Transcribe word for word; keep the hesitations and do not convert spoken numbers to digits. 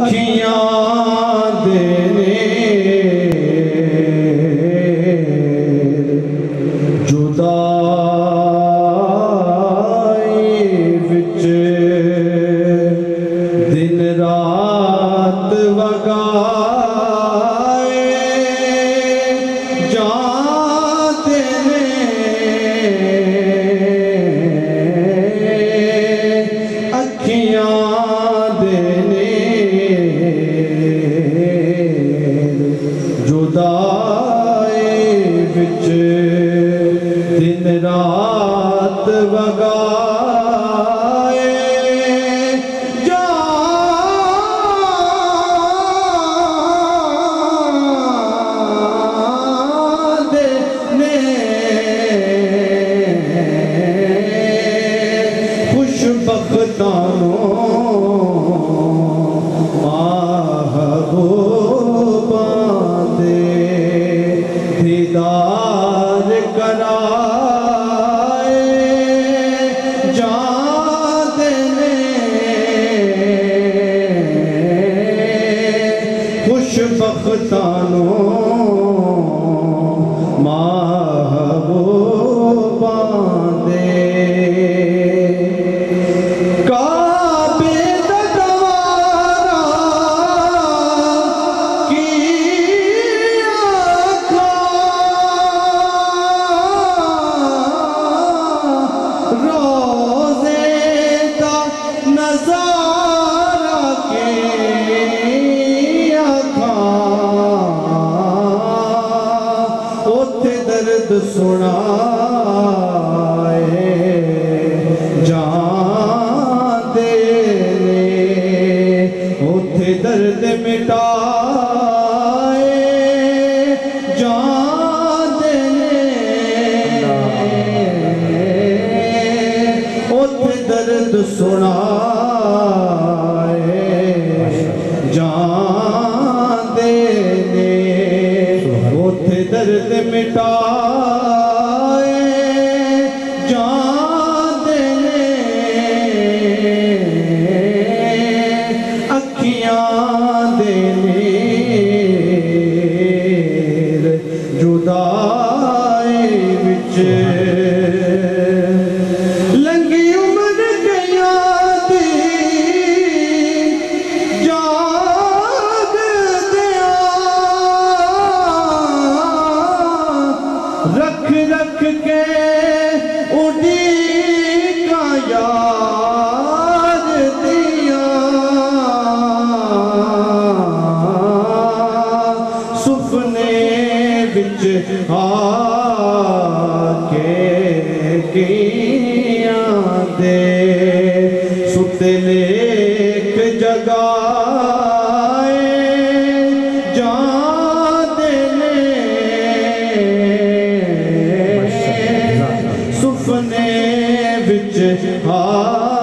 अखियां देने जुदाई विच दिन रात वगाए जाते ने अखियां देने जुदाई विच दिन रात वगाए जाते ने खुशबख्तानो महबूबा दे दीदार कराए जाते ने खुशबख्तानो महबूबा दे काबे दा दवारा की रोज़े दा नज़ारा के अखां उत्थे दर्द सुनाए जाते ने उत्थे दर्द मिटाए जाते ने उत्थे दर्द सुनाए जाते ने उत्थे दर्द मिटाए जाते ने अखियां देने जुदाई विच लंगी उम्र गईयां दी जागदियां रख रख के उड़ीका यार दिया सुपने विच आके कियां दे सुते लेक जगाए जाते ने सुपने विच आ